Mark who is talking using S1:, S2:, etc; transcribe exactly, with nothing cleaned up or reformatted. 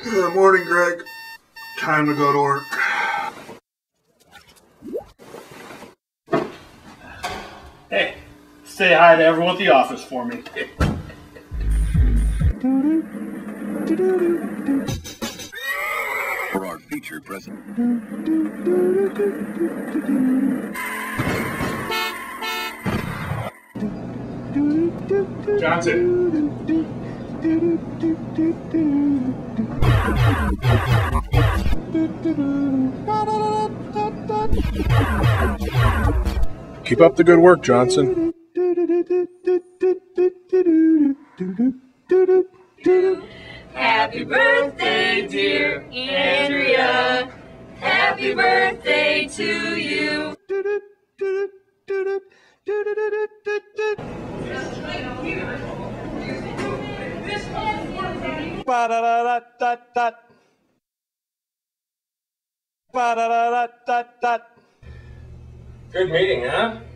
S1: Good morning, Gregg. Time to go to work.
S2: Hey, say hi to everyone at the office for me.
S3: For our featured present.
S2: Johnson.
S1: Keep up the good work, Johnson.
S4: Happy birthday, dear Andrea. Happy birthday to you.
S2: Ba-da-da-da-da-da. Ba-da-da-da-da-da.
S5: Good meeting, huh?